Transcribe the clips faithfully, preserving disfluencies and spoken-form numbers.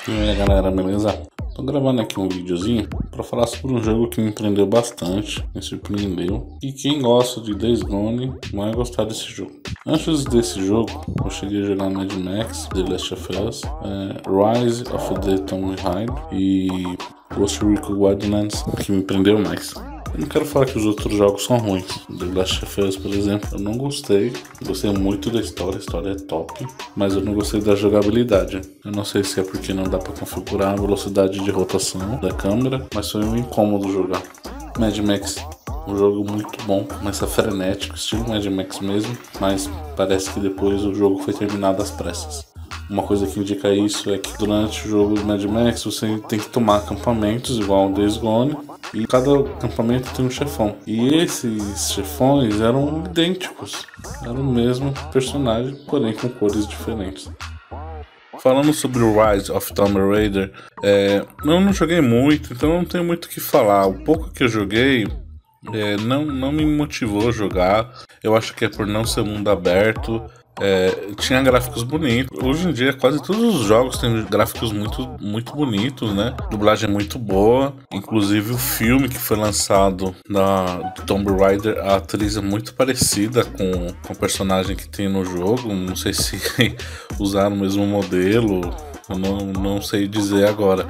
E aí galera, beleza? Tô gravando aqui um videozinho pra falar sobre um jogo que me prendeu bastante, me surpreendeu. E quem gosta de Days Gone vai gostar desse jogo. Antes desse jogo, eu cheguei a jogar Mad Max, The Last of Us, é, Rise of the Tomb Raider e Ghost Recon Wildlands, que me prendeu mais. Eu não quero falar que os outros jogos são ruins. The Last of Us, por exemplo, eu não gostei. Gostei muito da história, a história é top, mas eu não gostei da jogabilidade. Eu não sei se é porque não dá pra configurar a velocidade de rotação da câmera, mas foi um incômodo jogar. Mad Max, um jogo muito bom, começa frenético, estilo Mad Max mesmo, mas parece que depois o jogo foi terminado às pressas. Uma coisa que indica isso é que durante o jogo Mad Max você tem que tomar acampamentos igual ao Days Gone, e cada acampamento tem um chefão. E esses chefões eram idênticos, eram o mesmo personagem, porém com cores diferentes. Falando sobre o Rise of Tomb Raider, é, eu não joguei muito, então não tenho muito o que falar. O pouco que eu joguei é, não, não me motivou a jogar. Eu acho que é por não ser mundo aberto. É, tinha gráficos bonitos. Hoje em dia quase todos os jogos têm gráficos muito, muito bonitos, né? Dublagem muito boa. Inclusive o filme que foi lançado na do Tomb Raider, a atriz é muito parecida com, com o personagem que tem no jogo. Não sei se usaram o mesmo modelo, eu não, não sei dizer agora.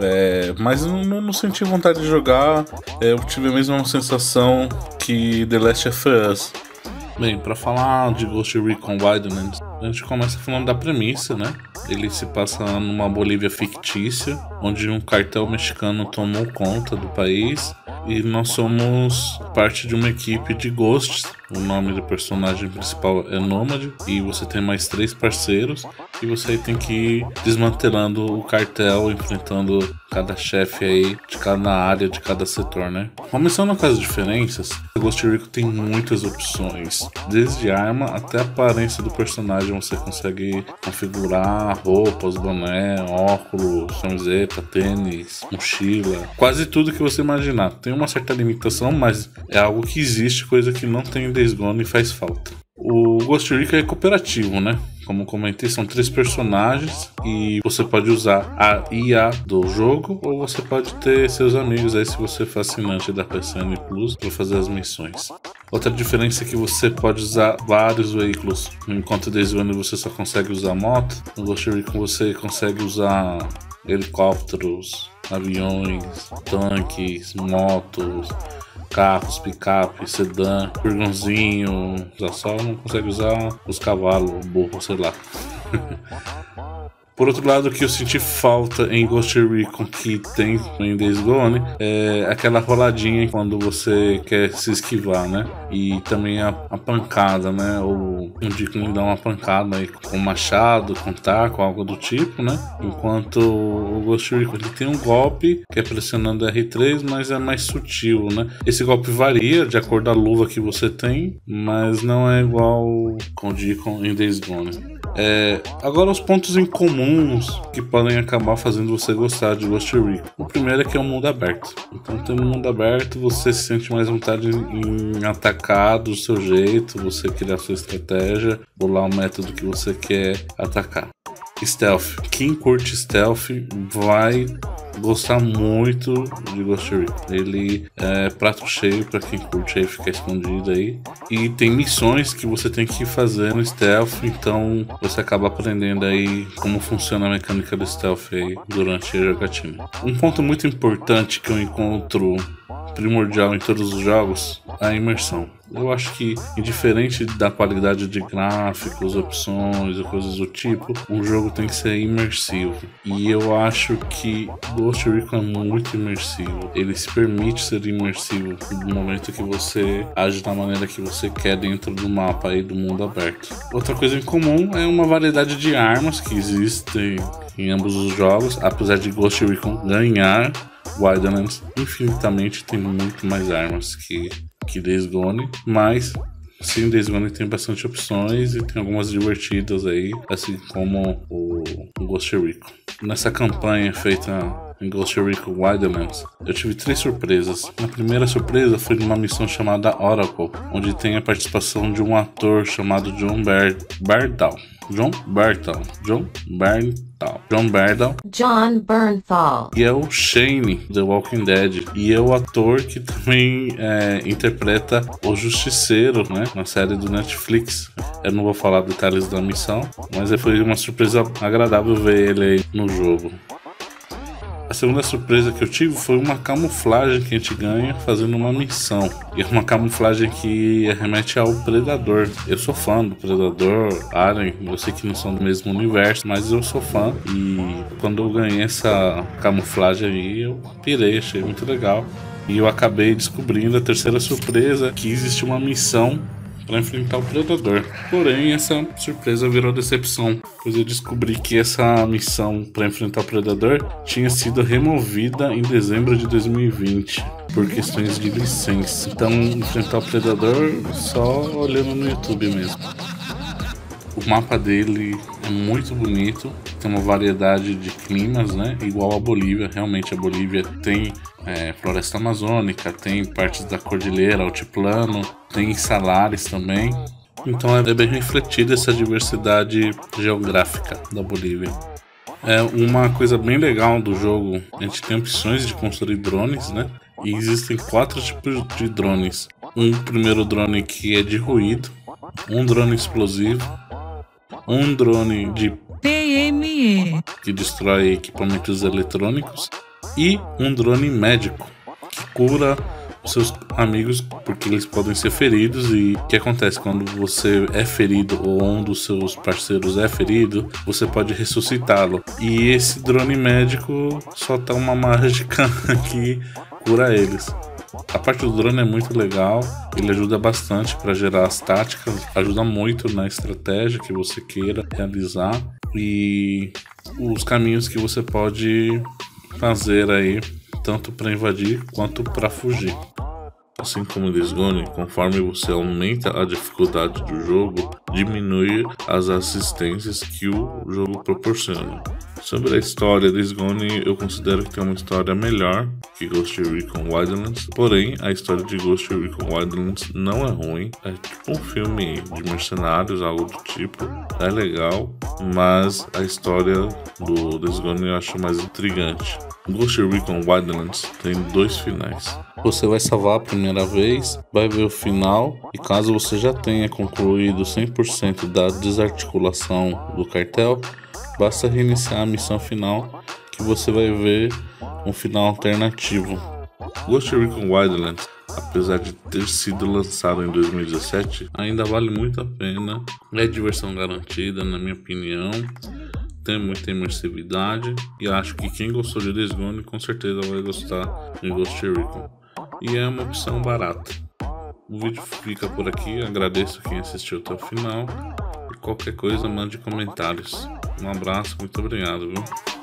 É, mas não, não senti vontade de jogar. É, eu tive a mesma sensação que The Last of Us. Bem, pra falar de Ghost Recon Wildlands, a gente começa falando da premissa, né? Ele se passa numa Bolívia fictícia, onde um cartel mexicano tomou conta do país e nós somos parte de uma equipe de ghosts. O nome do personagem principal é Nômade e você tem mais três parceiros e você tem que ir desmantelando o cartel, enfrentando cada chefe aí de cada área, de cada setor, né? Começando com as diferenças, o Ghost Recon tem muitas opções, desde arma até a aparência do personagem. Você consegue configurar roupas, boné, óculos, camiseta, tênis, mochila, quase tudo que você imaginar. Tem uma certa limitação, mas é algo que existe, coisa que não tem em Days Gone e faz falta. O Ghost Recon é cooperativo, né? Como comentei, são três personagens e você pode usar a I A do jogo ou você pode ter seus amigos aí se você for assinante da P S N Plus para fazer as missões. Outra diferença é que você pode usar vários veículos. Enquanto no Days Gone você só consegue usar moto, no Ghost Recon você consegue usar helicópteros, aviões, tanques, motos, carros, picape, sedã, furgãozinho. Já só não consegue usar os cavalos, burro, sei lá. Por outro lado, o que eu senti falta em Ghost Recon que tem em Days Gone é aquela roladinha quando você quer se esquivar, né? E também a, a pancada, né? Ou um dia que me dá uma pancada aí com machado, com taco, algo do tipo, né? Enquanto o Ghost Recon ele tem um golpe que é pressionando R três, mas é mais sutil, né? Esse golpe varia de acordo com a luva que você tem, mas não é igual com o Deacon em Days Gone. É, agora os pontos em comuns que podem acabar fazendo você gostar de Ghost Recon. O primeiro é que é um mundo aberto. Então, tendo um mundo aberto, você se sente mais vontade em atacar do seu jeito, você criar sua estratégia, bolar o método que você quer atacar. Stealth. Quem curte stealth vai gostar muito de Ghost Recon. Ele é prato cheio para quem curte aí ficar escondido aí. E tem missões que você tem que fazer no stealth, então você acaba aprendendo aí como funciona a mecânica do stealth aí durante a jogatina. Um ponto muito importante que eu encontro primordial em todos os jogos é a imersão. Eu acho que, indiferente da qualidade de gráficos, opções ou coisas do tipo, um jogo tem que ser imersivo. E eu acho que Ghost Recon é muito imersivo. Ele se permite ser imersivo no momento que você age da maneira que você quer dentro do mapa aí do mundo aberto. Outra coisa em comum é uma variedade de armas que existem em ambos os jogos, apesar de Ghost Recon ganhar Wildlands infinitamente, tem muito mais armas que, que Days Gone, mas sim, Days Gone tem bastante opções e tem algumas divertidas aí, assim como o, o Ghost Recon. Nessa campanha feita em Ghost Recon Wildlands, eu tive três surpresas. A primeira surpresa foi numa missão chamada Oracle, onde tem a participação de um ator chamado Jon Bernthal. Jon Bernthal. Jon Bernthal. Jon Bernthal. Jon Bernthal. E é o Shane, The Walking Dead. E é o ator que também é, interpreta o Justiceiro, né? Na série do Netflix. Eu não vou falar detalhes da missão, mas foi uma surpresa agradável ver ele aí no jogo. A segunda surpresa que eu tive foi uma camuflagem que a gente ganha fazendo uma missão. E é uma camuflagem que remete ao Predador. Eu sou fã do Predador, Alien, eu sei que não são do mesmo universo, mas eu sou fã. E quando eu ganhei essa camuflagem aí, eu pirei, achei muito legal. E eu acabei descobrindo a terceira surpresa, que existe uma missão para enfrentar o Predador. Porém, essa surpresa virou decepção, pois eu descobri que essa missão para enfrentar o Predador tinha sido removida em dezembro de dois mil e vinte por questões de licença. Então, enfrentar o Predador só olhando no YouTube mesmo. O mapa dele é muito bonito, tem uma variedade de climas, né? Igual a Bolívia. Realmente a Bolívia tem é, floresta amazônica, tem partes da cordilheira, altiplano, tem salares também. Então é bem refletida essa diversidade geográfica da Bolívia. É uma coisa bem legal do jogo, a gente tem opções de construir drones, né? E existem quatro tipos de drones. Um primeiro drone que é de ruído, um drone explosivo, um drone de P M E que destrói equipamentos eletrônicos e um drone médico que cura os seus amigos porque eles podem ser feridos. E o que acontece quando você é ferido ou um dos seus parceiros é ferido, você pode ressuscitá-lo. E esse drone médico solta uma mágica que cura eles. A parte do drone é muito legal, ele ajuda bastante para gerar as táticas, ajuda muito na estratégia que você queira realizar e os caminhos que você pode fazer aí, tanto para invadir quanto para fugir. Assim como em Days Gone, conforme você aumenta a dificuldade do jogo, diminui as assistências que o jogo proporciona. Sobre a história, Days Gone eu considero que tem uma história melhor que Ghost Recon Wildlands. Porém, a história de Ghost Recon Wildlands não é ruim. É tipo um filme de mercenários, algo do tipo. É legal, mas a história do Days Gone eu acho mais intrigante. Ghost Recon Wildlands tem dois finais. Você vai salvar a primeira vez, vai ver o final, e caso você já tenha concluído cem por cento da desarticulação do cartel, basta reiniciar a missão final que você vai ver um final alternativo. Ghost Recon Wildlands, apesar de ter sido lançado em dois mil e dezessete, ainda vale muito a pena. É diversão garantida, na minha opinião. Tem muita imersividade e acho que quem gostou de Days Gone com certeza vai gostar de Ghost Recon. E é uma opção barata. O vídeo fica por aqui, agradeço quem assistiu até o final. E qualquer coisa mande comentários. Um abraço, muito obrigado, viu?